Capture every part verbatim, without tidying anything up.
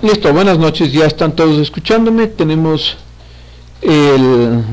Listo, buenas noches, ya están todos escuchándome. Tenemos el...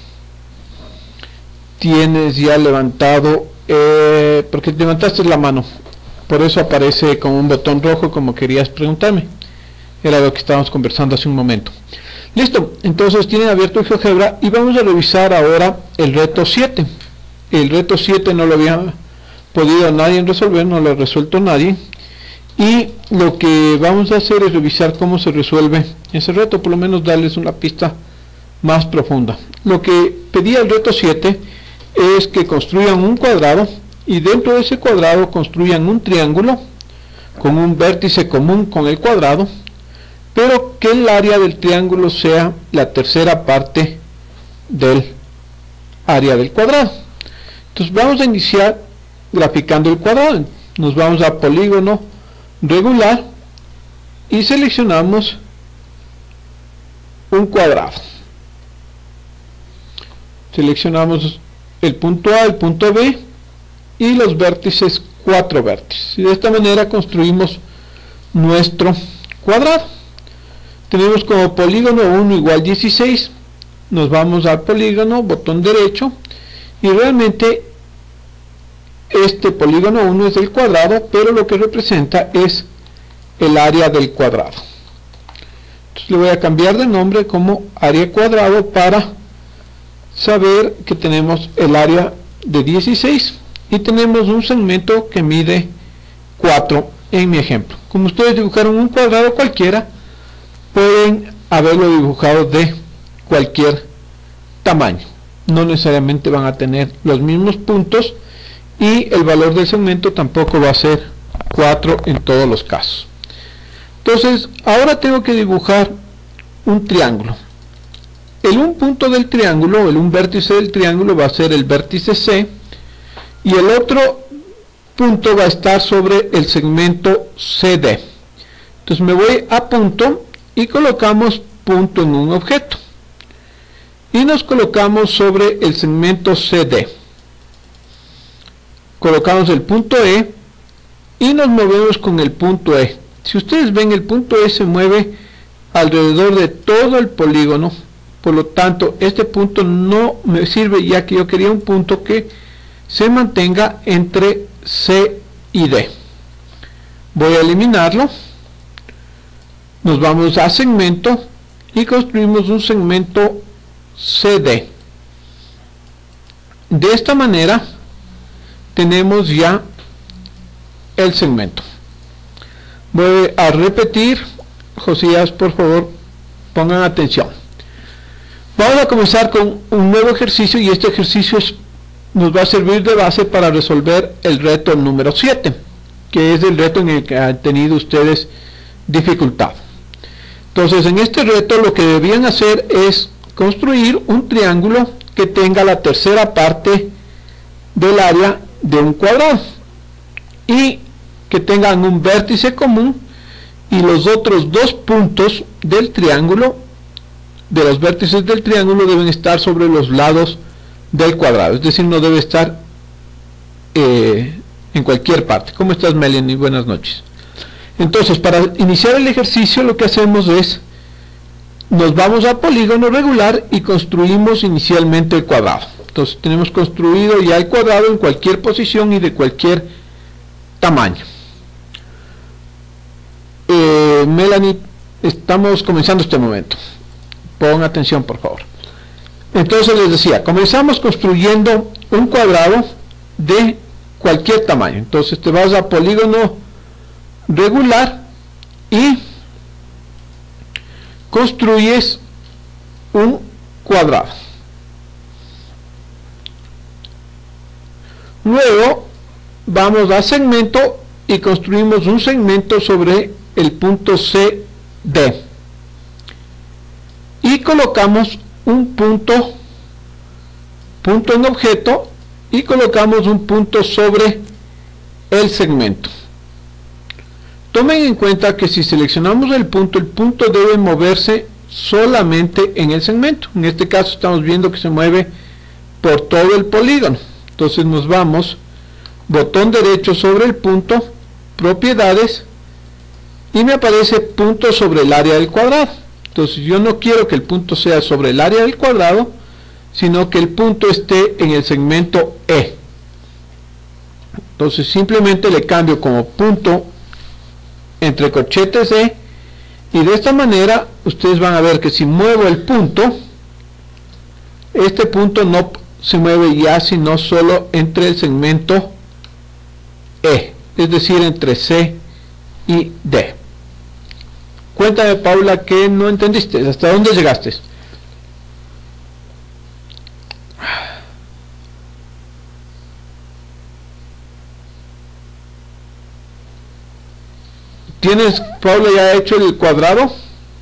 Tienes ya levantado, eh, porque levantaste la mano, por eso aparece con un botón rojo como querías preguntarme. Era lo que estábamos conversando hace un momento. Listo, entonces tienen abierto el GeoGebra y vamos a revisar ahora el reto siete. El reto siete no lo había podido nadie resolver, no lo ha resuelto nadie. Y lo que vamos a hacer es revisar cómo se resuelve ese reto, por lo menos darles una pista más profunda. Lo que pedía el reto siete es que construyan un cuadrado y dentro de ese cuadrado construyan un triángulo con un vértice común con el cuadrado, pero que el área del triángulo sea la tercera parte del área del cuadrado. Entonces vamos a iniciar graficando el cuadrado. Nos vamos a polígono regular y seleccionamos un cuadrado. Seleccionamos el punto A, el punto B y los vértices, cuatro vértices, y de esta manera construimos nuestro cuadrado. Tenemos como polígono uno igual dieciséis, nos vamos al polígono, botón derecho, y realmente este polígono uno es el cuadrado, pero lo que representa es el área del cuadrado. Entonces le voy a cambiar de nombre como área cuadrado para saber que tenemos el área de dieciséis y tenemos un segmento que mide cuatro en mi ejemplo. Como ustedes dibujaron un cuadrado cualquiera, pueden haberlo dibujado de cualquier tamaño, no necesariamente van a tener los mismos puntos y el valor del segmento tampoco va a ser cuatro en todos los casos. Entonces ahora tengo que dibujar un triángulo. El un punto del triángulo, el un vértice del triángulo va a ser el vértice C y el otro punto va a estar sobre el segmento C D. Entonces me voy a punto y colocamos punto en un objeto y nos colocamos sobre el segmento C D. Colocamos el punto E y nos movemos con el punto E. Si ustedes ven, el punto E se mueve alrededor de todo el polígono, por lo tanto este punto no me sirve, ya que yo quería un punto que se mantenga entre C y D. Voy a eliminarlo, nos vamos a segmento y construimos un segmento C D. De esta manera tenemos ya el segmento. Voy a repetir, Josías, por favor pongan atención. Vamos a comenzar con un nuevo ejercicio y este ejercicio es, nos va a servir de base para resolver el reto número siete, que es el reto en el que han tenido ustedes dificultad. Entonces en este reto lo que debían hacer es construir un triángulo que tenga la tercera parte del área de un cuadrado y que tengan un vértice común y los otros dos puntos del triángulo, de los vértices del triángulo, deben estar sobre los lados del cuadrado, es decir, no debe estar eh, en cualquier parte. ¿Cómo estás, Melanie? Buenas noches. Entonces, para iniciar el ejercicio lo que hacemos es, nos vamos a polígono regular y construimos inicialmente el cuadrado. Entonces tenemos construido ya el cuadrado en cualquier posición y de cualquier tamaño. Eh, Melanie, estamos comenzando este momento. Pon atención, por favor. Entonces les decía, comenzamos construyendo un cuadrado de cualquier tamaño. Entonces te vas a polígono regular y construyes un cuadrado. Luego vamos a segmento y construimos un segmento sobre el punto C D y colocamos un punto punto en objeto y colocamos un punto sobre el segmento. Tomen en cuenta que si seleccionamos el punto, el punto debe moverse solamente en el segmento. En este caso estamos viendo que se mueve por todo el polígono. Entonces nos vamos, botón derecho sobre el punto, propiedades, y me aparece punto sobre el área del cuadrado. Entonces yo no quiero que el punto sea sobre el área del cuadrado, sino que el punto esté en el segmento E. Entonces simplemente le cambio como punto entre corchetes E, y de esta manera ustedes van a ver que si muevo el punto, este punto no se mueve ya sino solo entre el segmento E, es decir, entre C y D. Cuéntame, Paula, que no entendiste, ¿hasta dónde llegaste? ¿Tienes, Paula, ya hecho el cuadrado?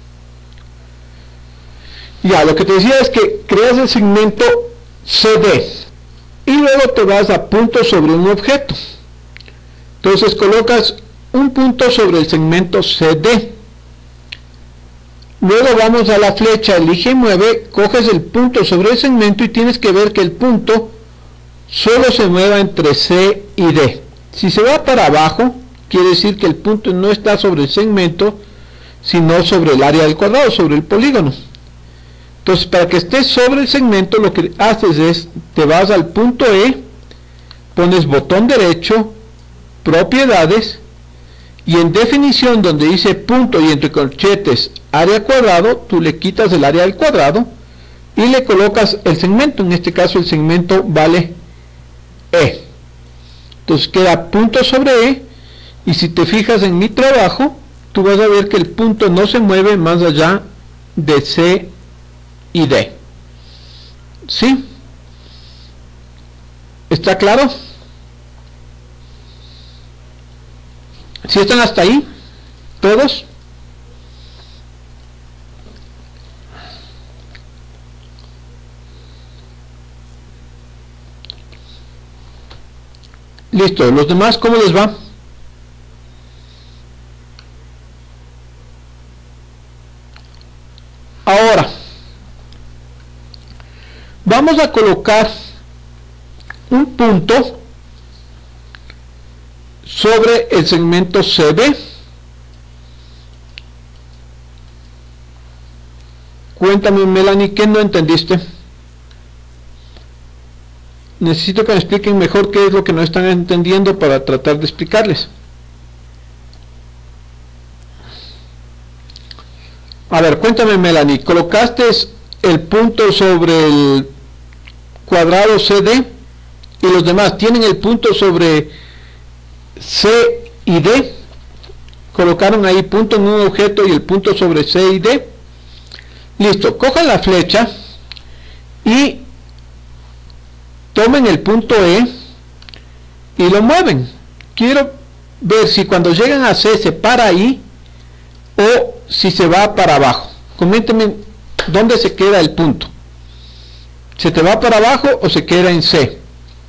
Ya, lo que te decía es que creas el segmento C D y luego te vas a punto sobre un objeto. Entonces colocas un punto sobre el segmento C D. Luego vamos a la flecha, elige y mueve, coges el punto sobre el segmento y tienes que ver que el punto solo se mueva entre C y D. Si se va para abajo, quiere decir que el punto no está sobre el segmento, sino sobre el área del cuadrado, sobre el polígono. Entonces, para que esté sobre el segmento, lo que haces es, te vas al punto E, pones botón derecho, propiedades, y en definición, donde dice punto y entre corchetes área cuadrado, tú le quitas el área del cuadrado y le colocas el segmento. En este caso el segmento vale E. Entonces queda punto sobre E, y si te fijas en mi trabajo, tú vas a ver que el punto no se mueve más allá de C y D. ¿Sí? ¿Está claro? ¿Sí están hasta ahí? ¿Todos? Listo. ¿Los demás cómo les va? Ahora vamos a colocar un punto sobre el segmento C B. Cuéntame, Melanie, ¿qué no entendiste? Necesito que me expliquen mejor qué es lo que no están entendiendo para tratar de explicarles. A ver, cuéntame, Melanie, ¿colocaste el punto sobre el cuadrado C D y los demás tienen el punto sobre C y D? ¿Colocaron ahí punto en un objeto y el punto sobre C y D? Listo, cojan la flecha y tomen el punto E y lo mueven. Quiero ver si cuando llegan a C se para ahí o si se va para abajo. Coméntenme dónde se queda el punto. ¿Se te va para abajo o se queda en C?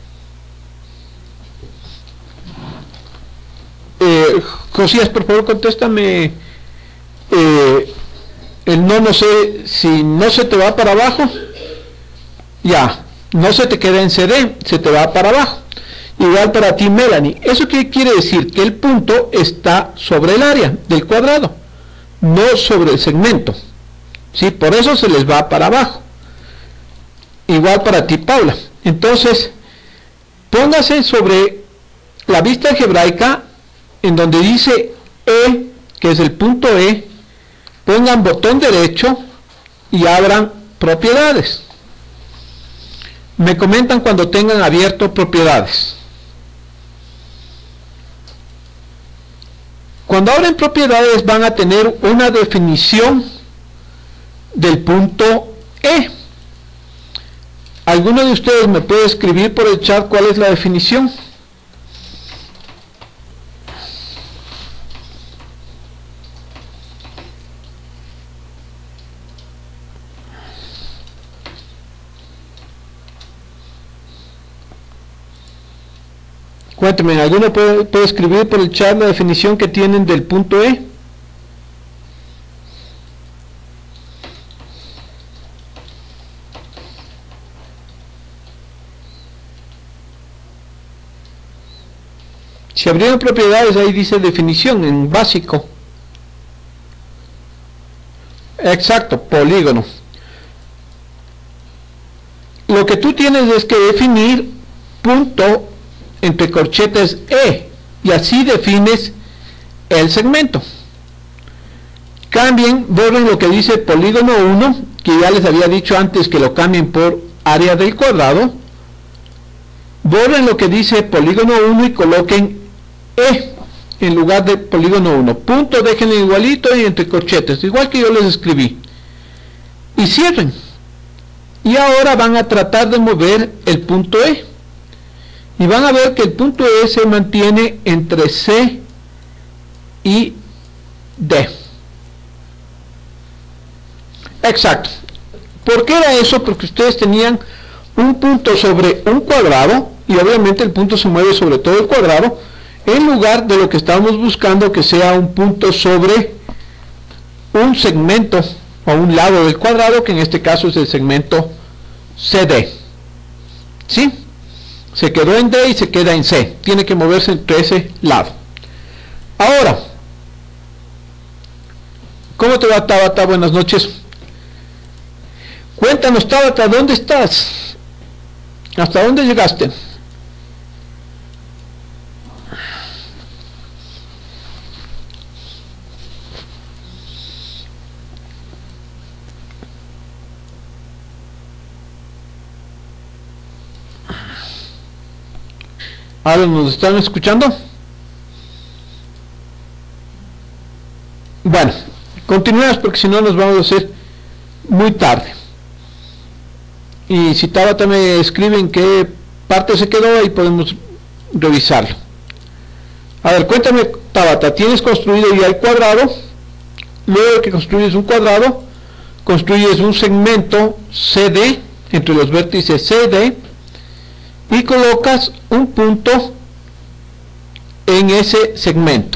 Eh, Josías, por favor, contéstame. Eh, el no, no sé, si no se te va para abajo, ya, no se te queda en C D, se te va para abajo. Igual para ti, Melanie. ¿Eso qué quiere decir? Que el punto está sobre el área del cuadrado, no sobre el segmento. ¿Sí? Por eso se les va para abajo. Igual para ti, Paula. Entonces, póngase sobre la vista algebraica en donde dice E, que es el punto E, pongan botón derecho y abran propiedades. Me comentan cuando tengan abierto propiedades. Cuando abren propiedades van a tener una definición del punto E. ¿Alguno de ustedes me puede escribir por el chat cuál es la definición? Cuénteme, ¿alguno puede, puede escribir por el chat la definición que tienen del punto E? Si abrieron propiedades, ahí dice definición en básico. Exacto, polígono. Lo que tú tienes es que definir punto entre corchetes E, y así defines el segmento. Cambien, borren lo que dice polígono uno, que ya les había dicho antes que lo cambien por área del cuadrado. Borren lo que dice polígono uno y coloquen E en lugar de polígono uno. Punto, dejen igualito y entre corchetes, igual que yo les escribí. Y cierren. Y ahora van a tratar de mover el punto E. Y van a ver que el punto E se mantiene entre C y D. Exacto. ¿Por qué era eso? Porque ustedes tenían un punto sobre un cuadrado, y obviamente el punto se mueve sobre todo el cuadrado, en lugar de lo que estábamos buscando, que sea un punto sobre un segmento o un lado del cuadrado, que en este caso es el segmento C D. ¿Sí? Se quedó en D y se queda en C. Tiene que moverse entre ese lado. Ahora, ¿cómo te va, Tabata? Buenas noches. Cuéntanos, Tabata, ¿dónde estás? ¿Hasta dónde llegaste? Ahora, ¿nos están escuchando? Bueno, continuemos porque si no nos vamos a hacer muy tarde. Y si Tabata me escribe en qué parte se quedó, ahí podemos revisarlo. A ver, cuéntame, Tabata, ¿tienes construido ya el cuadrado? Luego de que construyes un cuadrado, construyes un segmento C D entre los vértices C D y colocas un punto en ese segmento.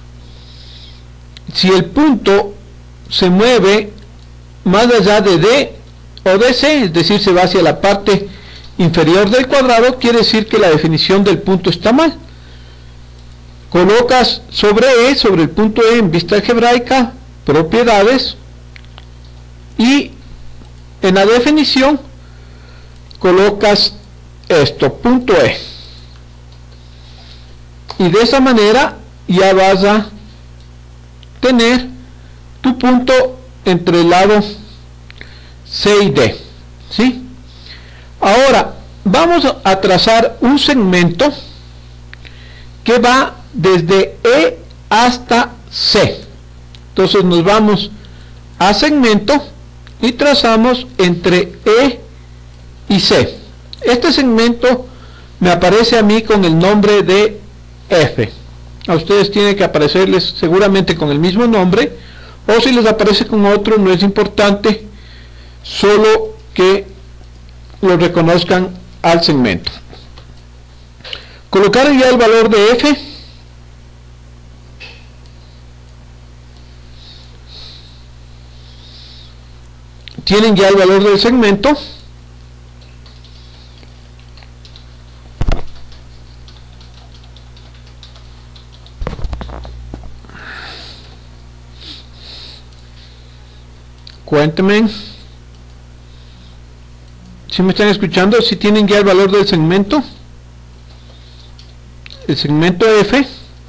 Si el punto se mueve más allá de D o de C, es decir, se va hacia la parte inferior del cuadrado, quiere decir que la definición del punto está mal. Colocas sobre E, sobre el punto E en vista algebraica, propiedades, y en la definición colocas esto, punto E. Y de esa manera ya vas a tener tu punto entre el lado C y D. ¿Sí? Ahora vamos a trazar un segmento que va desde E hasta C. Entonces nos vamos a segmento y trazamos entre E y C. Este segmento me aparece a mí con el nombre de F. A ustedes tiene que aparecerles seguramente con el mismo nombre, o si les aparece con otro no es importante, solo que lo reconozcan al segmento. Colocar ya el valor de F. Tienen ya el valor del segmento. Cuéntenme si me están escuchando, si tienen ya el valor del segmento, el segmento F.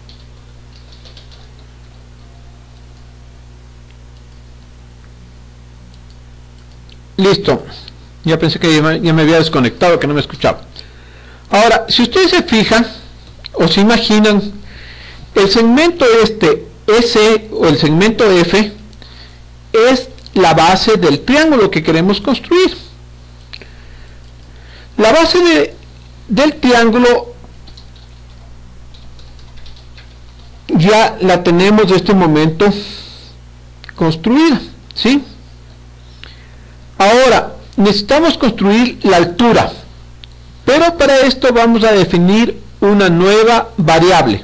Listo, ya pensé que ya me, ya me había desconectado, que no me escuchaba. Ahora, si ustedes se fijan o se imaginan, el segmento este S o el segmento F es la base del triángulo que queremos construir. La base de, del triángulo ya la tenemos de este momento construida, ¿sí? Ahora necesitamos construir la altura, pero para esto vamos a definir una nueva variable.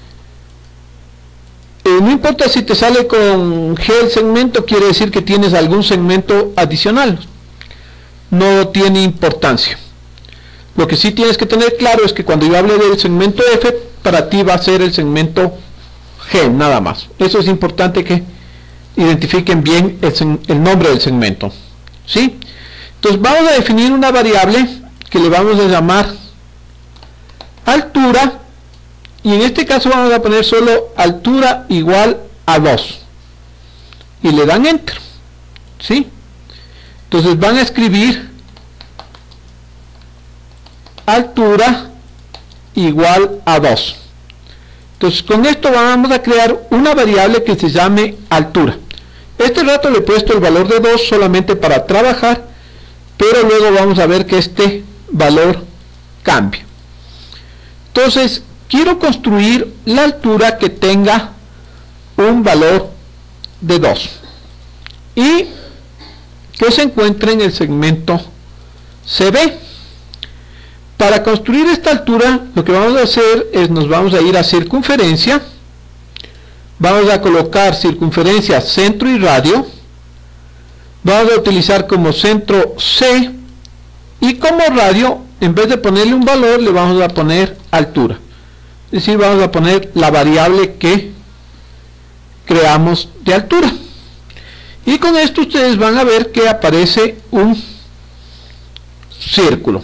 Eh, no importa si te sale con G el segmento, quiere decir que tienes algún segmento adicional, no tiene importancia. Lo que sí tienes que tener claro es que cuando yo hable del segmento F, para ti va a ser el segmento G, nada más. Eso es importante que identifiquen bien el, el nombre del segmento, ¿sí? Entonces vamos a definir una variable que le vamos a llamar altura, y en este caso vamos a poner solo altura igual a dos y le dan enter, ¿sí? Entonces van a escribir altura igual a dos. Entonces con esto vamos a crear una variable que se llame altura. Este rato le he puesto el valor de dos solamente para trabajar, pero luego vamos a ver que este valor cambia. Entonces quiero construir la altura que tenga un valor de dos y que se encuentre en el segmento C B. Para construir esta altura, lo que vamos a hacer es nos vamos a ir a circunferencia, vamos a colocar circunferencia, centro y radio, vamos a utilizar como centro C, y como radio, en vez de ponerle un valor, le vamos a poner altura. Es decir, vamos a poner la variable que creamos de altura. Y con esto ustedes van a ver que aparece un círculo.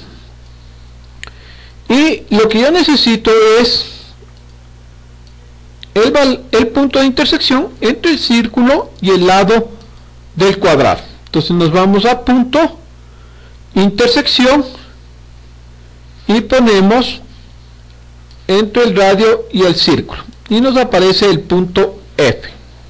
Y lo que yo necesito es el, el punto de intersección entre el círculo y el lado del cuadrado. Entonces nos vamos a punto, intersección, y ponemos entre el radio y el círculo. Y nos aparece el punto F.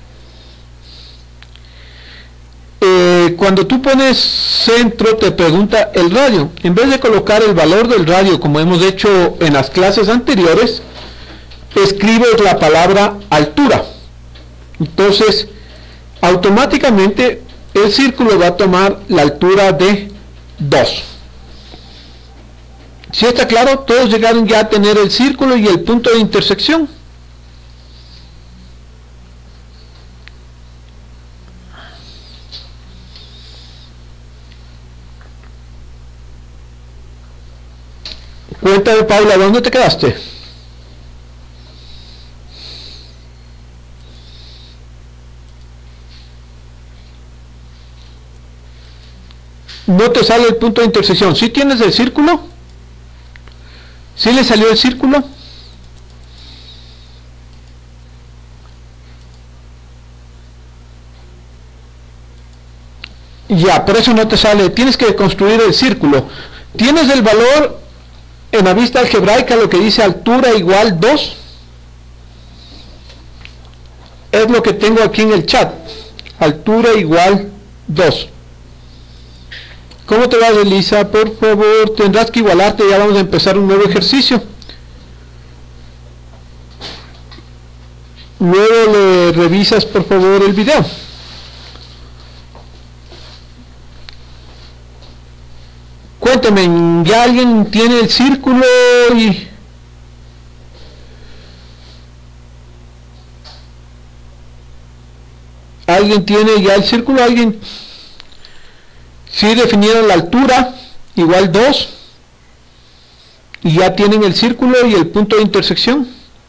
Eh, cuando tú pones centro te pregunta el radio. En vez de colocar el valor del radio como hemos hecho en las clases anteriores, escribes la palabra altura. Entonces automáticamente el círculo va a tomar la altura de dos. Si está claro, todos llegaron ya a tener el círculo y el punto de intersección. Cuéntame, Paula, ¿dónde te quedaste? No te sale el punto de intersección. ¿Sí tienes el círculo? ¿Sí le salió el círculo? Ya, por eso no te sale. Tienes que construir el círculo. Tienes el valor en la vista algebraica, lo que dice altura igual dos. Es lo que tengo aquí en el chat. Altura igual dos. ¿Cómo te vas, Elisa? Por favor, tendrás que igualarte, ya vamos a empezar un nuevo ejercicio. Luego le revisas, por favor, el video. Cuéntame, ¿ya alguien tiene el círculo y... ¿Alguien tiene ya el círculo? ¿Alguien? Sí definieron la altura, igual dos, y ya tienen el círculo y el punto de intersección.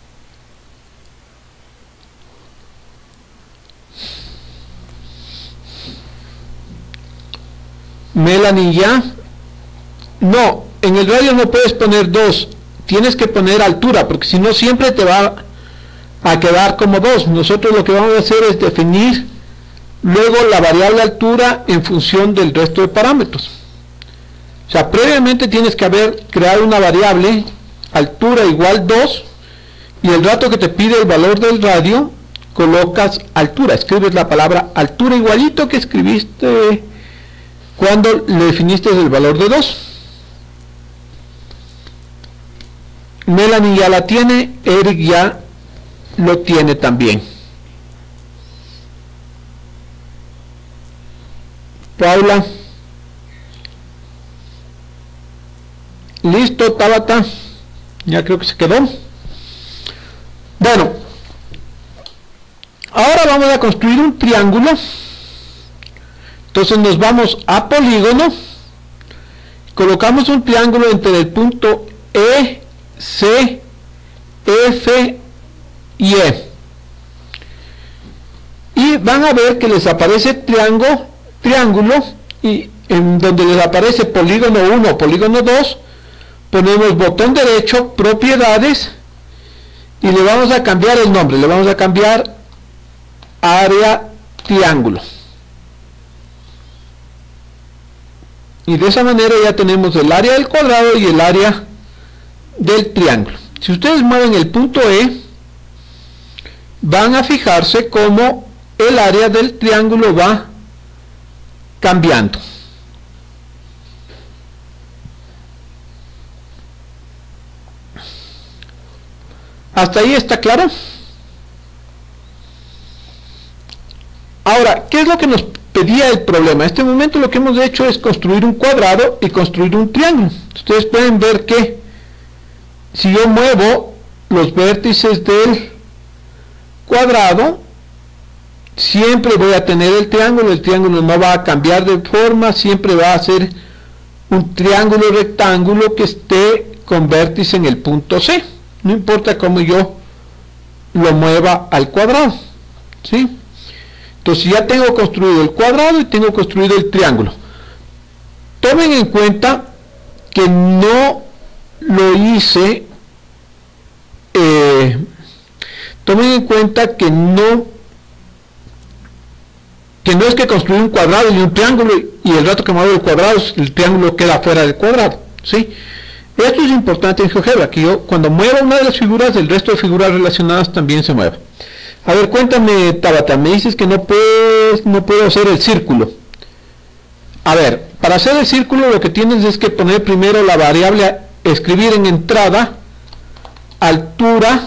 Melanie, ¿ya? No, en el radio no puedes poner dos, tienes que poner altura, porque si no siempre te va a quedar como dos. Nosotros lo que vamos a hacer es definir luego la variable altura en función del resto de parámetros. O sea, previamente tienes que haber creado una variable altura igual dos, y el rato que te pide el valor del radio colocas altura, escribes la palabra altura igualito que escribiste cuando le definiste el valor de dos. Melanie ya la tiene, Eric ya lo tiene también. Paula, listo. Tabata, ya creo que se quedó. Bueno, ahora vamos a construir un triángulo. Entonces nos vamos a polígono, colocamos un triángulo entre el punto E, C, F y E, y van a ver que les aparece triángulo, triángulo y en donde les aparece polígono uno o polígono dos, ponemos botón derecho, propiedades, y le vamos a cambiar el nombre, le vamos a cambiar área triángulo. Y de esa manera ya tenemos el área del cuadrado y el área del triángulo. Si ustedes mueven el punto E, van a fijarse cómo el área del triángulo va cambiando. ¿Hasta ahí está claro? Ahora, ¿qué es lo que nos pedía el problema? En este momento lo que hemos hecho es construir un cuadrado y construir un triángulo. Ustedes pueden ver que si yo muevo los vértices del cuadrado, siempre voy a tener el triángulo. El triángulo no va a cambiar de forma, siempre va a ser un triángulo rectángulo que esté con vértice en el punto C. No importa cómo yo lo mueva al cuadrado, ¿sí? Entonces ya tengo construido el cuadrado y tengo construido el triángulo. Tomen en cuenta que no lo hice, eh, tomen en cuenta que no, que no es que construí un cuadrado y un triángulo y el rato que muevo el cuadrado, el triángulo queda fuera del cuadrado, ¿sí? Esto es importante en GeoGebra, que yo cuando mueva una de las figuras, el resto de figuras relacionadas también se mueva. A ver, cuéntame, Tabata, me dices que no puedes, no puedo hacer el círculo. A ver, para hacer el círculo lo que tienes es que poner primero la variable, escribir en entrada, altura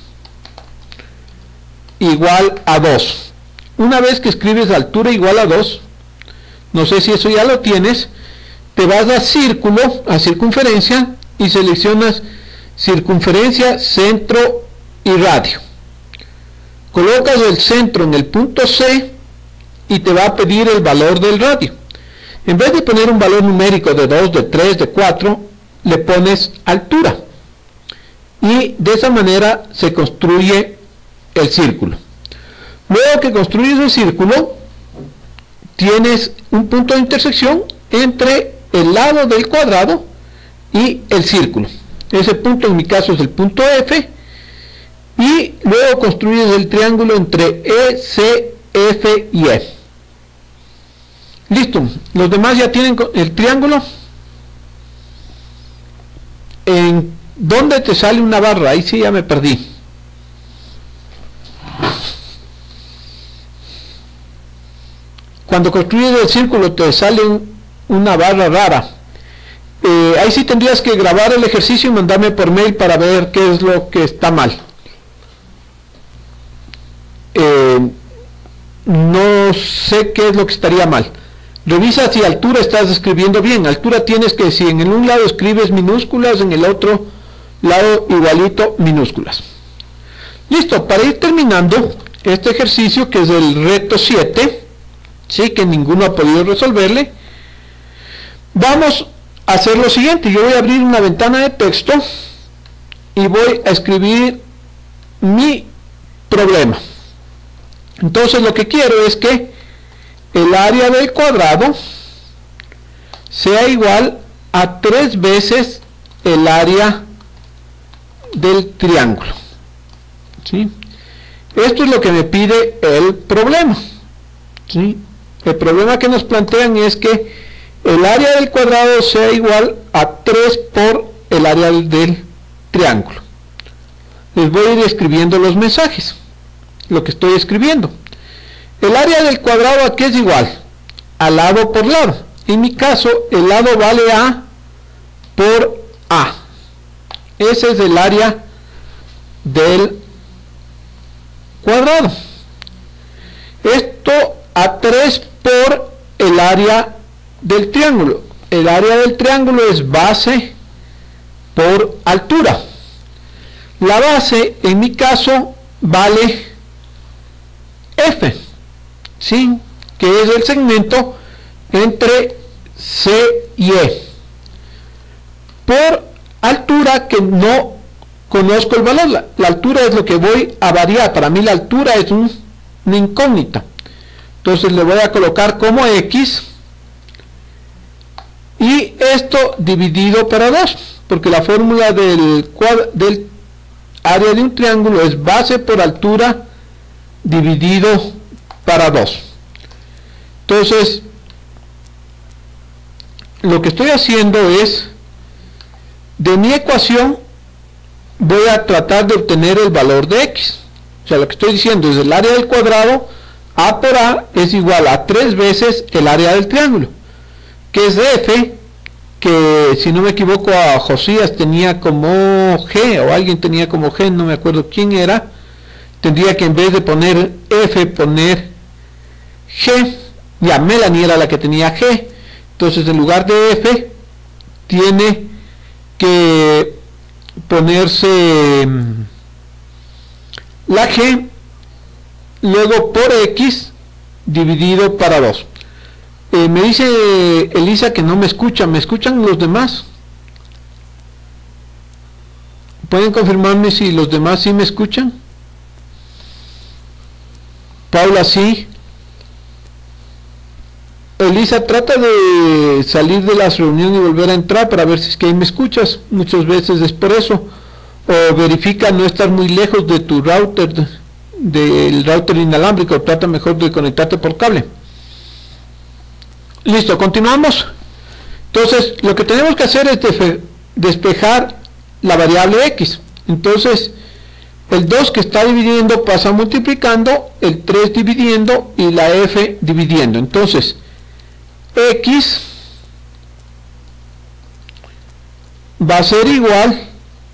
igual a dos. Una vez que escribes altura igual a dos, no sé si eso ya lo tienes, te vas a círculo, a circunferencia, y seleccionas circunferencia, centro y radio. Colocas el centro en el punto C y te va a pedir el valor del radio. En vez de poner un valor numérico de dos, de tres, de cuatro, le pones altura. Y de esa manera se construye el círculo. Luego que construyes el círculo, tienes un punto de intersección entre el lado del cuadrado y el círculo. Ese punto en mi caso es el punto F, y luego construyes el triángulo entre E, C, F y E. Listo, los demás ya tienen el triángulo. ¿En dónde te sale una barra? Ahí sí ya me perdí. Cuando construyes el círculo te sale un una barra rara. Eh, ahí sí tendrías que grabar el ejercicio y mandarme por mail para ver qué es lo que está mal. Eh, no sé qué es lo que estaría mal. Revisa si altura estás escribiendo bien. Altura tienes que, si en un lado escribes minúsculas, en el otro lado igualito minúsculas. Listo, para ir terminando este ejercicio, que es el reto siete, sí, que ninguno ha podido resolverle, vamos a hacer lo siguiente. Yo voy a abrir una ventana de texto y voy a escribir mi problema. Entonces lo que quiero es que el área del cuadrado sea igual a tres veces el área del triángulo, ¿sí? Esto es lo que me pide el problema, ¿sí? El problema que nos plantean es que el área del cuadrado sea igual a tres por el área del triángulo. Les voy a ir escribiendo los mensajes, lo que estoy escribiendo. El área del cuadrado, ¿a qué es igual? A lado por lado. En mi caso, el lado vale A por A. Ese es el área del cuadrado. Esto a tres por el área del triángulo. El área del triángulo es base por altura. La base, en mi caso, vale F, ¿sí? Que es el segmento entre C y E. Por altura, que no conozco el valor. La, la altura es lo que voy a variar. Para mí la altura es un, una incógnita. Entonces le voy a colocar como X y esto dividido para dos, porque la fórmula del, del área de un triángulo es base por altura dividido para dos. Entonces lo que estoy haciendo es, de mi ecuación voy a tratar de obtener el valor de X. O sea, lo que estoy diciendo es el área del cuadrado, A por A es igual a tres veces el área del triángulo, que es F, que si no me equivoco a Josías tenía como G, o alguien tenía como G, no me acuerdo quién era. Tendría que en vez de poner F poner G. Ya, Melanie era la que tenía G. Entonces en lugar de F tiene que ponerse la G, luego por X dividido para dos. Eh, me dice Elisa que no me escucha. ¿Me escuchan los demás? ¿Pueden confirmarme si los demás sí me escuchan? Paula sí. Elisa, trata de salir de las reuniones y volver a entrar para ver si es que ahí me escuchas. Muchas veces es por eso. O verifica no estar muy lejos de tu router, del router inalámbrico. Trata mejor de conectarte por cable. Listo, continuamos. Entonces lo que tenemos que hacer es despejar la variable X. Entonces el dos que está dividiendo pasa multiplicando, el tres dividiendo y la F dividiendo. Entonces X va a ser igual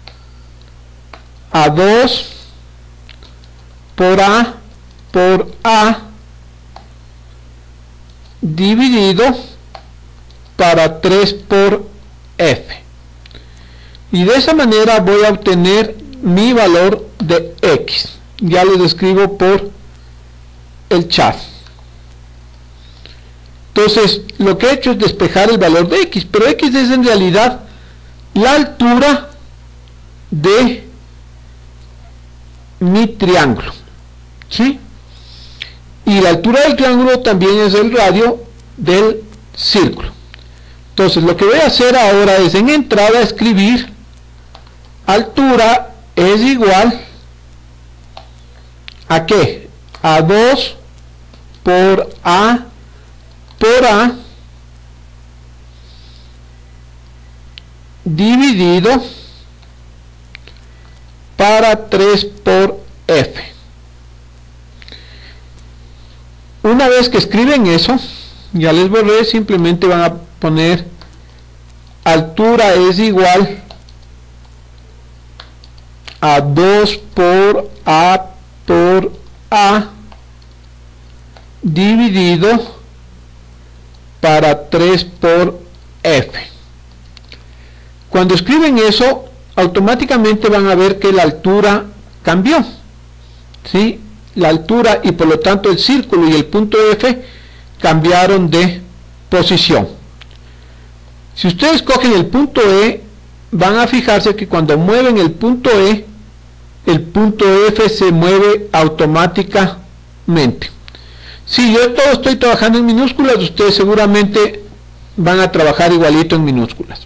a dos por A por A dividido para tres por F, y de esa manera voy a obtener mi valor de X. Ya lo describo por el chat. Entonces lo que he hecho es despejar el valor de X, pero X es en realidad la altura de mi triángulo, ¿sí? Y la altura del triángulo también es el radio del círculo. Entonces lo que voy a hacer ahora es en entrada escribir altura es igual a ¿qué? A dos por A por A dividido para tres por F. Una vez que escriben eso, ya les borré, simplemente van a poner altura es igual a dos por A por A dividido para tres por F. Cuando escriben eso, automáticamente van a ver que la altura cambió, ¿sí? La altura y por lo tanto el círculo y el punto F cambiaron de posición. Si ustedes cogen el punto E, van a fijarse que cuando mueven el punto E, el punto F se mueve automáticamente. Si yo todo estoy trabajando en minúsculas, ustedes seguramente van a trabajar igualito en minúsculas.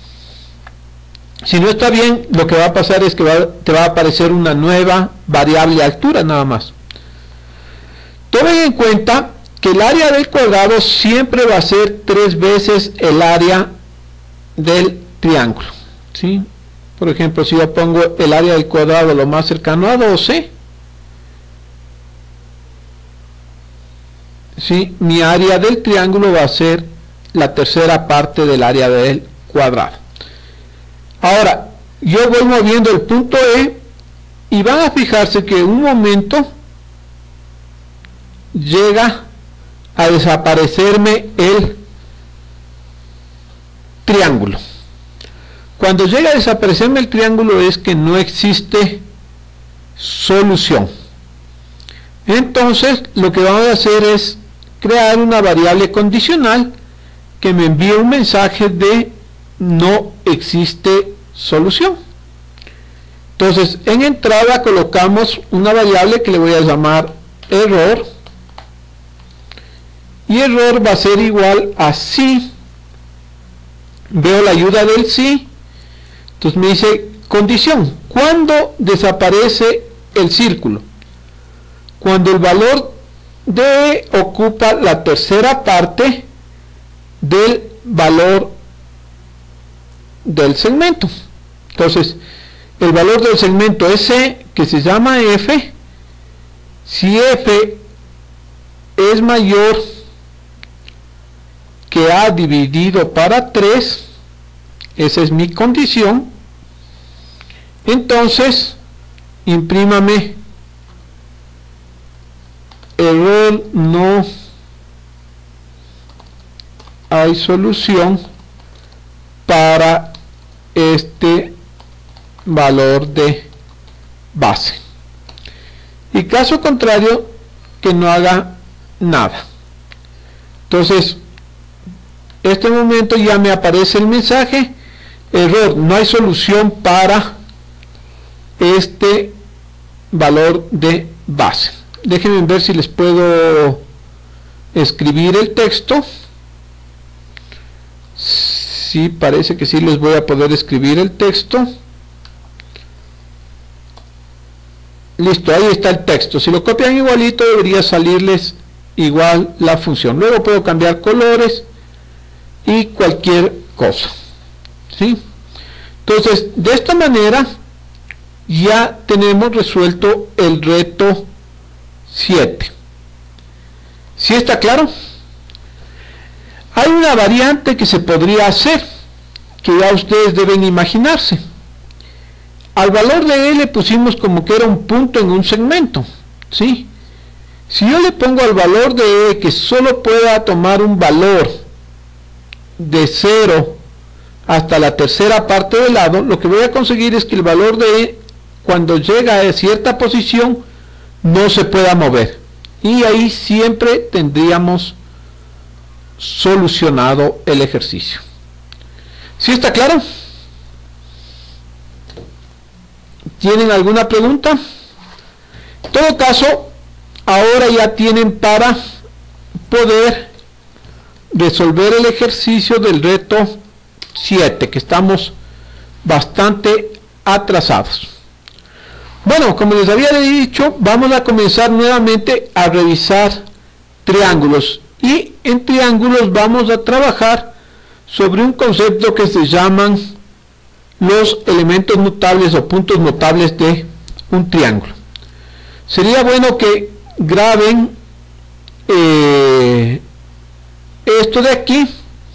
Si no está bien, lo que va a pasar es que va, te va a aparecer una nueva variable altura nada más. Tomen en cuenta que el área del cuadrado siempre va a ser tres veces el área del triángulo, ¿sí? Por ejemplo, si yo pongo el área del cuadrado lo más cercano a doce, ¿sí? Mi área del triángulo va a ser la tercera parte del área del cuadrado. Ahora, yo voy moviendo el punto E y van a fijarse que en un momento llega a desaparecerme el triángulo. Cuando llega a desaparecerme el triángulo es que no existe solución. Entonces lo que vamos a hacer es crear una variable condicional que me envíe un mensaje de no existe solución. Entonces en entrada colocamos una variable que le voy a llamar error, y error va a ser igual a sí. Veo la ayuda del sí, entonces me dice condición, ¿cuándo desaparece el círculo? Cuando el valor de ocupa la tercera parte del valor del segmento. Entonces el valor del segmento es C, que se llama F. Si F es mayor que A dividido para tres, esa es mi condición, entonces imprímame error, no hay solución para este valor de base, y caso contrario que no haga nada. Entonces este momento ya me aparece el mensaje error, no hay solución para este valor de base. Déjenme ver si les puedo escribir el texto. Sí, parece que sí les voy a poder escribir el texto. Listo, ahí está el texto. Si lo copian igualito, debería salirles igual la función. Luego puedo cambiar colores y cualquier cosa, ¿sí? Entonces, de esta manera ya tenemos resuelto el reto siete. ¿Sí está claro? Hay una variante que se podría hacer, que ya ustedes deben imaginarse. Al valor de E le pusimos como que era un punto en un segmento, ¿sí? Si yo le pongo al valor de E que solo pueda tomar un valor de cero hasta la tercera parte del lado, lo que voy a conseguir es que el valor de E, cuando llega a cierta posición, no se pueda mover, y ahí siempre tendríamos solucionado el ejercicio. ¿Sí está claro? ¿Tienen alguna pregunta? En todo caso, ahora ya tienen para poder resolver el ejercicio del reto siete, que estamos bastante atrasados. Bueno, como les había dicho, vamos a comenzar nuevamente a revisar triángulos, y en triángulos vamos a trabajar sobre un concepto que se llaman los elementos notables o puntos notables de un triángulo. Sería bueno que graben eh, esto de aquí.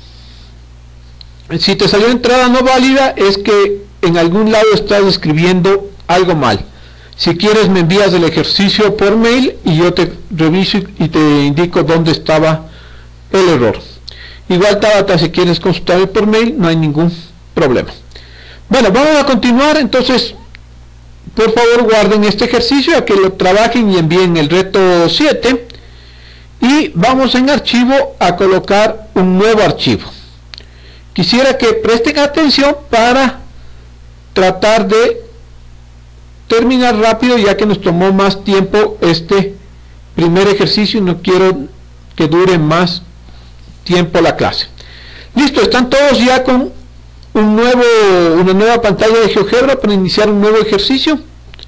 Si te salió entrada no válida, es que en algún lado estás escribiendo algo mal. Si quieres me envías el ejercicio por mail y yo te reviso y te indico dónde estaba el error. Igual Tabata, si quieres consultarme por mail, no hay ningún problema. Bueno, vamos a continuar. Entonces, por favor guarden este ejercicio, a que lo trabajen y envíen el reto siete, y vamos en archivo a colocar un nuevo archivo. Quisiera que presten atención para tratar de terminar rápido, ya que nos tomó más tiempo este primer ejercicio y no quiero que dure más tiempo la clase. Listo, están todos ya con un nuevo, una nueva pantalla de GeoGebra para iniciar un nuevo ejercicio.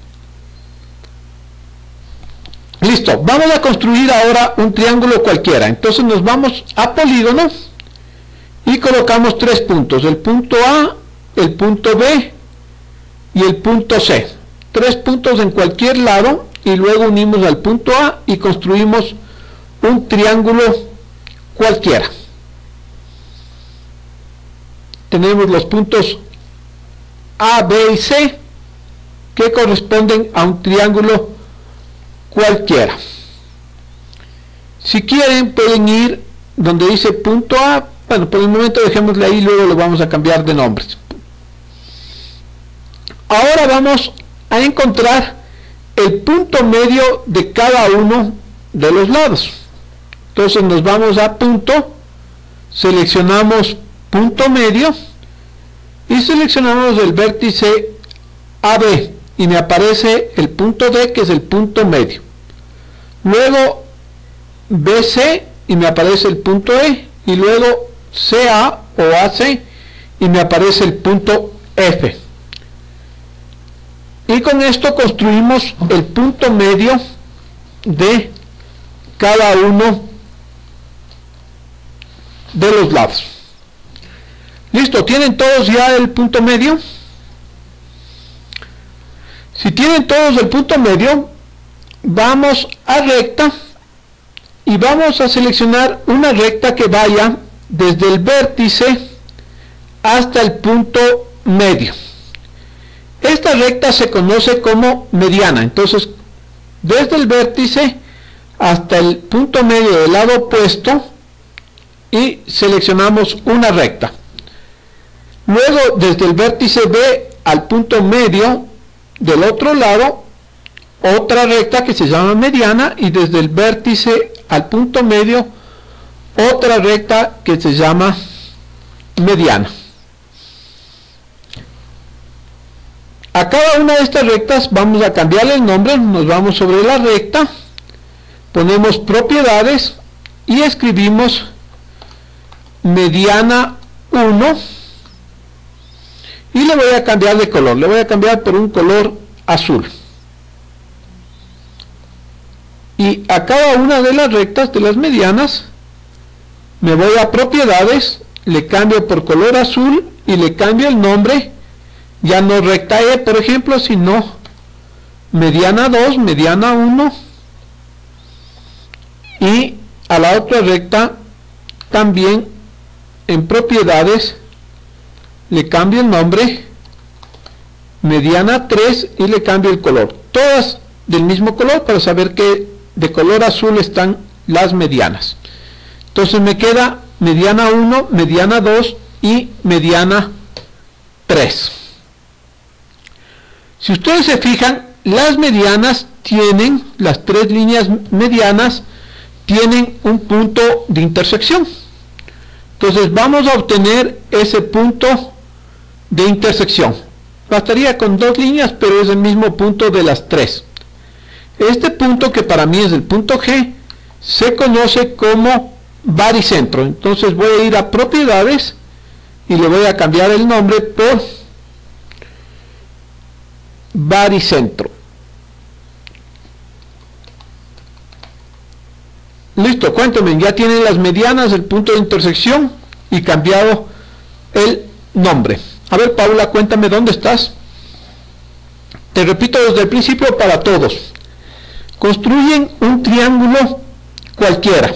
Listo, vamos a construir ahora un triángulo cualquiera. Entonces nos vamos a polígono y colocamos tres puntos: el punto A, el punto B y el punto C. Tres puntos en cualquier lado, y luego unimos al punto A y construimos un triángulo cualquiera. Tenemos los puntos A, B y C, que corresponden a un triángulo cualquiera. Si quieren pueden ir donde dice punto A. Bueno, por el momento dejémosle ahí, luego lo vamos a cambiar de nombre. Ahora vamos a encontrar el punto medio de cada uno de los lados. Entonces nos vamos a punto, seleccionamos punto medio y seleccionamos el vértice A B, y me aparece el punto D, que es el punto medio. Luego B C y me aparece el punto E, y luego C A o A C y me aparece el punto F. Y con esto construimos el punto medio de cada uno de los lados. Listo, ¿tienen todos ya el punto medio? Si tienen todos el punto medio, vamos a recta y vamos a seleccionar una recta que vaya desde el vértice hasta el punto medio. Esta recta se conoce como mediana. Entonces, desde el vértice hasta el punto medio del lado opuesto y seleccionamos una recta. Luego, desde el vértice B al punto medio del otro lado, otra recta que se llama mediana, y desde el vértice al punto medio, otra recta que se llama mediana. A cada una de estas rectas vamos a cambiarle el nombre. Nos vamos sobre la recta, ponemos propiedades y escribimos mediana uno, y le voy a cambiar de color, le voy a cambiar por un color azul. Y a cada una de las rectas de las medianas me voy a propiedades, le cambio por color azul y le cambio el nombre, ya no recta E, por ejemplo, sino mediana dos, mediana uno, y a la otra recta también en propiedades le cambio el nombre, mediana tres, y le cambio el color, todas del mismo color para saber que de color azul están las medianas. Entonces me queda mediana uno, mediana dos y mediana tres. Si ustedes se fijan, las medianas tienen, las tres líneas medianas tienen un punto de intersección. Entonces vamos a obtener ese punto de intersección. Bastaría con dos líneas, pero es el mismo punto de las tres. Este punto, que para mí es el punto G, se conoce como baricentro. Entonces voy a ir a propiedades y le voy a cambiar el nombre por baricentro. Listo, cuéntame, ya tienen las medianas, el punto de intersección y cambiado el nombre. A ver, Paula, cuéntame dónde estás. Te repito desde el principio para todos. Construyen un triángulo cualquiera.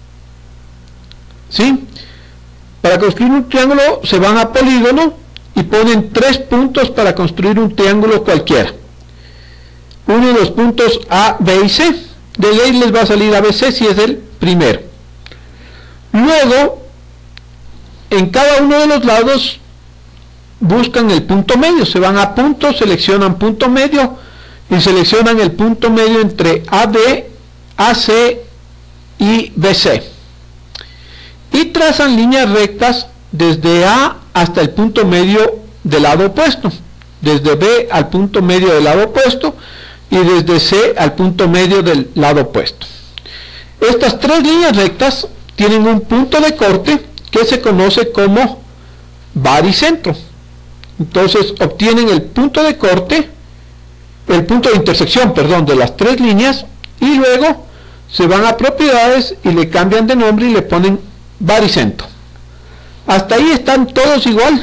¿Sí? Para construir un triángulo se van a polígono y ponen tres puntos para construir un triángulo cualquiera. Uno de los puntos A, B y C. De ley les va a salir A B C si es el primero. Luego, en cada uno de los lados buscan el punto medio. Se van a puntos, seleccionan punto medio y seleccionan el punto medio entre A B, A C y B C. Y trazan líneas rectas desde A hasta el punto medio del lado opuesto, desde B al punto medio del lado opuesto y desde C al punto medio del lado opuesto. Estas tres líneas rectas tienen un punto de corte que se conoce como baricentro. Entonces obtienen el punto de corte, el punto de intersección, perdón, de las tres líneas, y luego se van a propiedades y le cambian de nombre y le ponen baricentro. Hasta ahí están todos igual.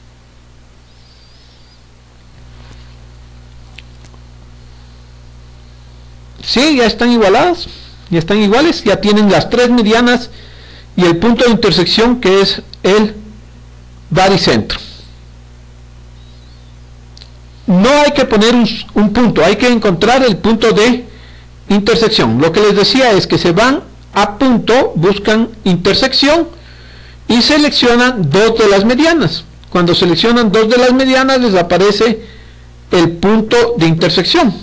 Sí, ya están igualadas, ya están iguales, ya tienen las tres medianas y el punto de intersección, que es el baricentro. No hay que poner un, un punto, hay que encontrar el punto de intersección. Lo que les decía es que se van a punto, buscan intersección y seleccionan dos de las medianas. Cuando seleccionan dos de las medianas les aparece el punto de intersección.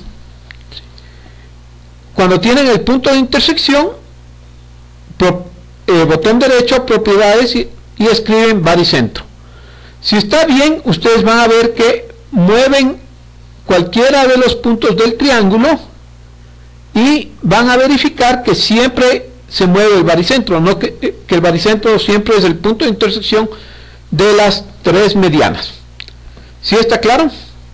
Cuando tienen el punto de intersección, pro, eh, botón derecho, propiedades, y, y escriben baricentro. Si está bien, ustedes van a ver que mueven cualquiera de los puntos del triángulo y van a verificar que siempre se mueve el baricentro, no que, que el baricentro siempre es el punto de intersección de las tres medianas. ¿Sí está claro?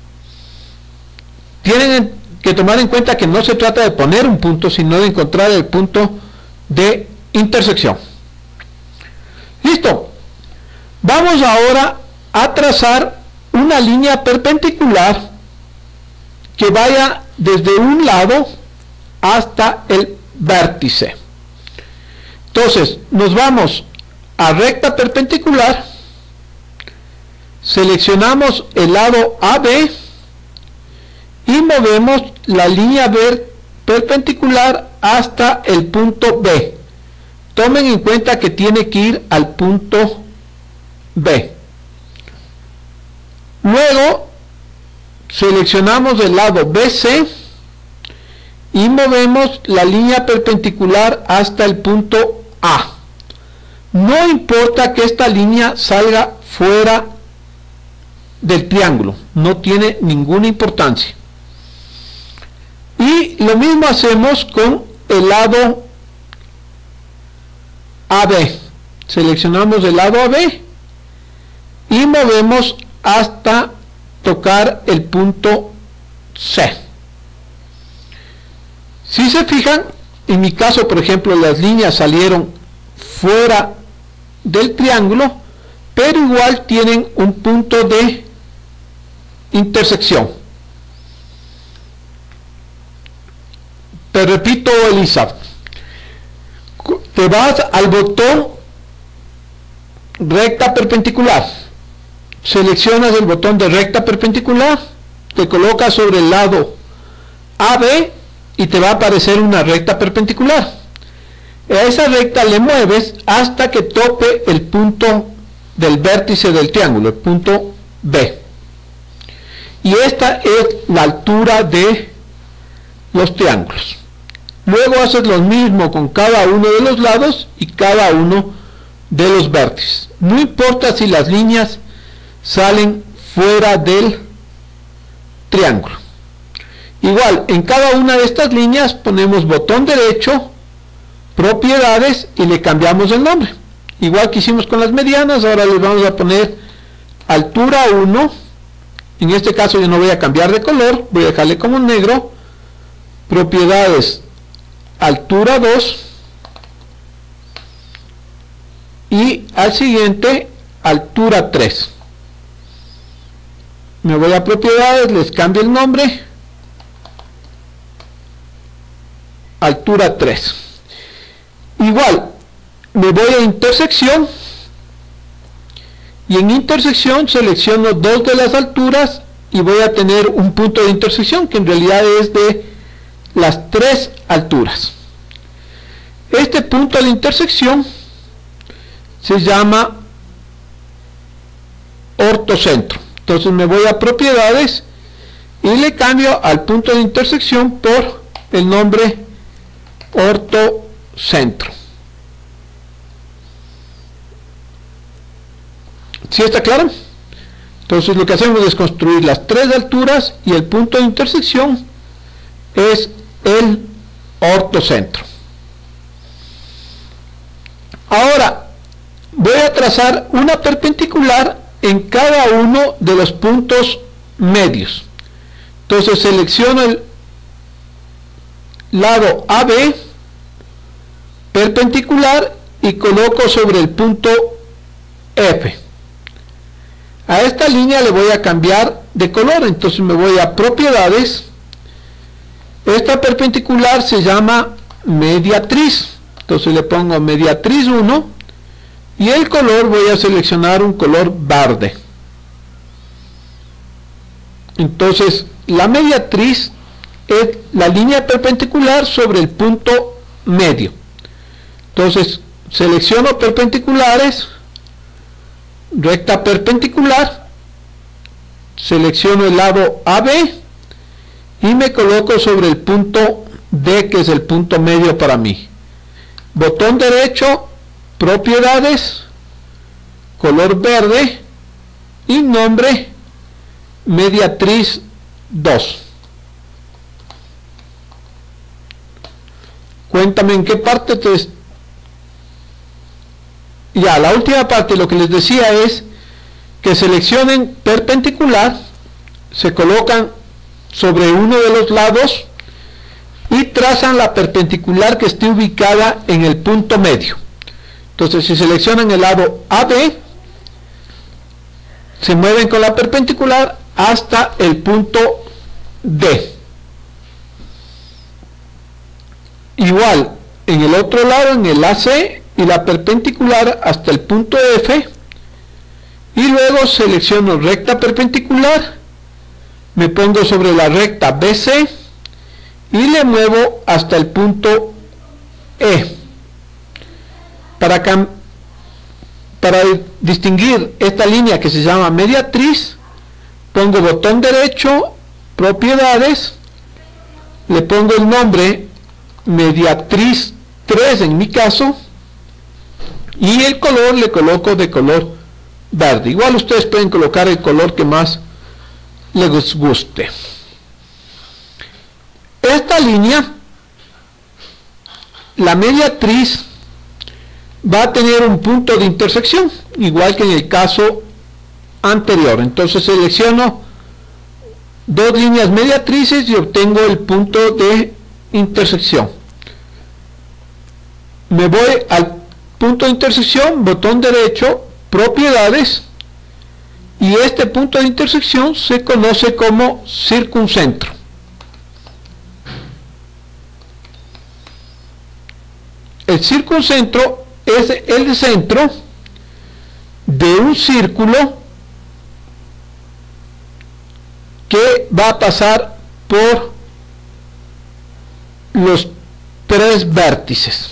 Tienen que tomar en cuenta que no se trata de poner un punto, sino de encontrar el punto de intersección. Listo. Vamos ahora a trazar una línea perpendicular que vaya desde un lado hasta el vértice. Entonces, nos vamos a recta perpendicular, seleccionamos el lado A B y movemos la línea ver perpendicular hasta el punto B. Tomen en cuenta que tiene que ir al punto B. Luego seleccionamos el lado B C y movemos la línea perpendicular hasta el punto A. No importa que esta línea salga fuera del triángulo, no tiene ninguna importancia. Y lo mismo hacemos con el lado A B. Seleccionamos el lado A B y movemos hasta tocar el punto C. Si se fijan, en mi caso, por ejemplo, las líneas salieron fuera del triángulo, pero igual tienen un punto de intersección. Te repito, Elisa, te vas al botón recta perpendicular, seleccionas el botón de recta perpendicular, te colocas sobre el lado A B y te va a aparecer una recta perpendicular. A esa recta le mueves hasta que tope el punto del vértice del triángulo, el punto B. Y esta es la altura de los triángulos. Luego haces lo mismo con cada uno de los lados y cada uno de los vértices. No importa si las líneas salen fuera del triángulo. Igual, en cada una de estas líneas ponemos botón derecho, propiedades, y le cambiamos el nombre. Igual que hicimos con las medianas, ahora les vamos a poner altura uno. En este caso yo no voy a cambiar de color, voy a dejarle como negro. Propiedades, altura dos. Y al siguiente, altura tres. Me voy a propiedades, les cambio el nombre, altura tres. Igual, me voy a intersección y en intersección selecciono dos de las alturas y voy a tener un punto de intersección que en realidad es de las tres alturas. Este punto de intersección se llama ortocentro. Entonces me voy a propiedades y le cambio al punto de intersección por el nombre ortocentro. ¿Sí está claro? Entonces lo que hacemos es construir las tres alturas y el punto de intersección es el ortocentro. Ahora voy a trazar una perpendicular en cada uno de los puntos medios. Entonces selecciono el lado A B perpendicular y coloco sobre el punto F. A esta línea le voy a cambiar de color, entonces me voy a propiedades. Esta perpendicular se llama mediatriz, entonces le pongo mediatriz uno y el color voy a seleccionar un color verde. Entonces la mediatriz es la línea perpendicular sobre el punto medio. Entonces selecciono perpendiculares, recta perpendicular, selecciono el lado A B y me coloco sobre el punto D, que es el punto medio para mí. Botón derecho, propiedades, color verde y nombre mediatriz dos. Cuéntame en qué parte te ya la última parte, lo que les decía es que seleccionen perpendicular, se colocan sobre uno de los lados y trazan la perpendicular que esté ubicada en el punto medio. Entonces, si seleccionan el lado A B, se mueven con la perpendicular hasta el punto D. Igual, en el otro lado, en el A C, y la perpendicular hasta el punto F, y luego selecciono recta perpendicular, me pongo sobre la recta B C y le muevo hasta el punto E. Para, para distinguir esta línea que se llama mediatriz, pongo botón derecho, propiedades, le pongo el nombre mediatriz tres en mi caso, y el color le coloco de color verde. Igual ustedes pueden colocar el color que más les guste. Esta línea, la mediatriz, va a tener un punto de intersección, igual que en el caso anterior. Entonces selecciono dos líneas mediatrices y obtengo el punto de intersección. Me voy al punto de intersección, botón derecho, propiedades, y este punto de intersección se conoce como circuncentro. El circuncentro es el centro de un círculo que va a pasar por los tres vértices.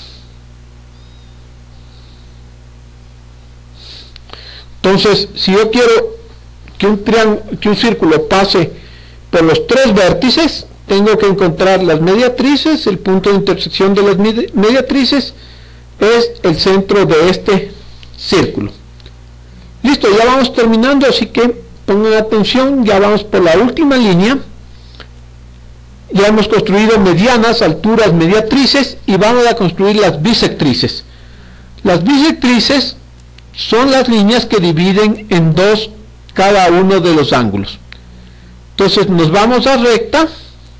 Entonces, si yo quiero que un triángulo, que un círculo pase por los tres vértices, tengo que encontrar las mediatrices. El punto de intersección de las mediatrices es el centro de este círculo. Listo, ya vamos terminando, así que pongan atención, ya vamos por la última línea. Ya hemos construido medianas, alturas, mediatrices, y vamos a construir las bisectrices. Las bisectrices son las líneas que dividen en dos cada uno de los ángulos. Entonces nos vamos a recta,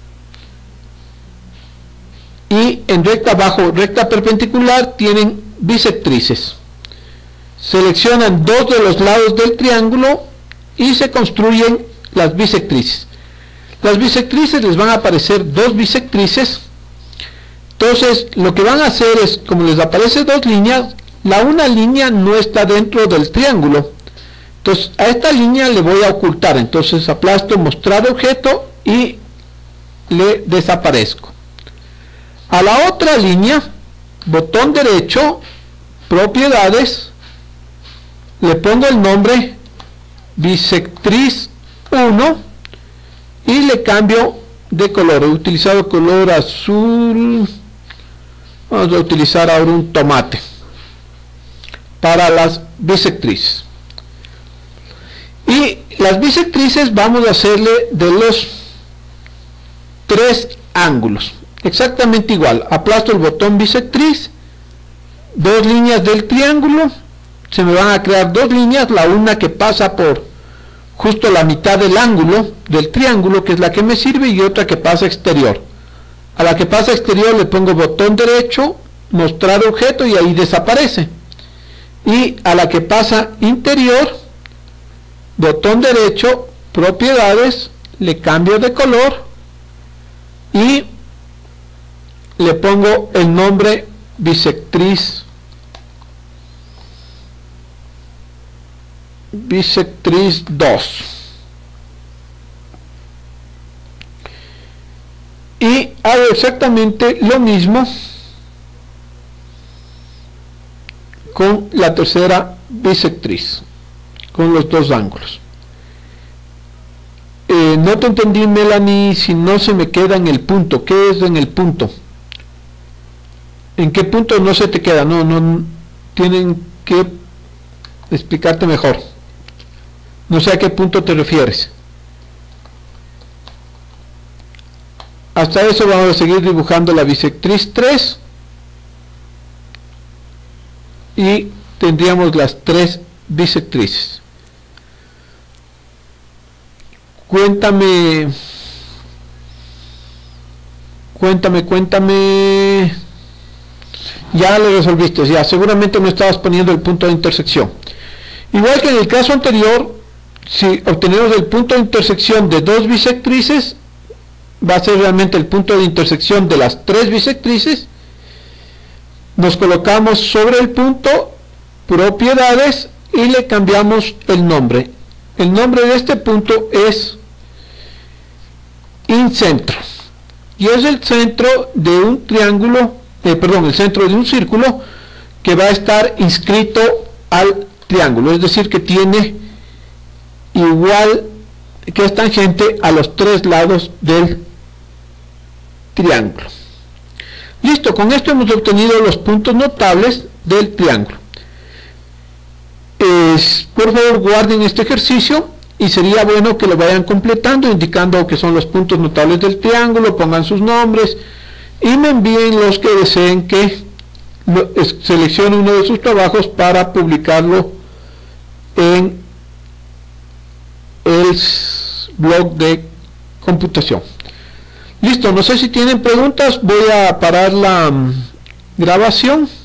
y en recta bajo recta perpendicular tienen bisectrices. Seleccionan dos de los lados del triángulo y se construyen las bisectrices. Las bisectrices les van a aparecer dos bisectrices. Entonces lo que van a hacer es, como les aparece dos líneas, la una línea no está dentro del triángulo, entonces a esta línea le voy a ocultar. Entonces aplasto mostrar objeto y le desaparezco. A la otra línea, botón derecho, propiedades, le pongo el nombre bisectriz uno y le cambio de color. He utilizado color azul, vamos a utilizar ahora un tomate para las bisectrices. Y las bisectrices vamos a hacerle de los tres ángulos exactamente igual. Aplasto el botón bisectriz, dos líneas del triángulo, se me van a crear dos líneas, la una que pasa por justo la mitad del ángulo del triángulo, que es la que me sirve, y otra que pasa exterior. A la que pasa exterior le pongo botón derecho, mostrar objeto, y ahí desaparece. Y a la que pasa interior, botón derecho, propiedades, le cambio de color y le pongo el nombre bisectriz bisectriz dos, y hago exactamente lo mismo con la tercera bisectriz, con los dos ángulos. Eh, no te entendí, Melanie, si no se me queda en el punto. ¿Qué es en el punto? ¿En qué punto no se te queda? No, no, tienen que explicarte mejor. No sé a qué punto te refieres. Hasta eso vamos a seguir dibujando la bisectriz tres y te tendríamos las tres bisectrices. Cuéntame, cuéntame, cuéntame. Ya lo resolviste, ya seguramente no estabas poniendo el punto de intersección. Igual que en el caso anterior, si obtenemos el punto de intersección de dos bisectrices, va a ser realmente el punto de intersección de las tres bisectrices. Nos colocamos sobre el punto, propiedades, y le cambiamos el nombre. El nombre de este punto es incentro, y es el centro de un triángulo, eh, perdón, el centro de un círculo que va a estar inscrito al triángulo, es decir, que tiene igual, que es tangente a los tres lados del triángulo. Listo, con esto hemos obtenido los puntos notables del triángulo. Es, por favor, guarden este ejercicio y sería bueno que lo vayan completando, indicando que son los puntos notables del triángulo, pongan sus nombres y me envíen los que deseen que lo, es, seleccione uno de sus trabajos para publicarlo en el blog de computación. Listo, no sé si tienen preguntas, voy a parar la um, grabación.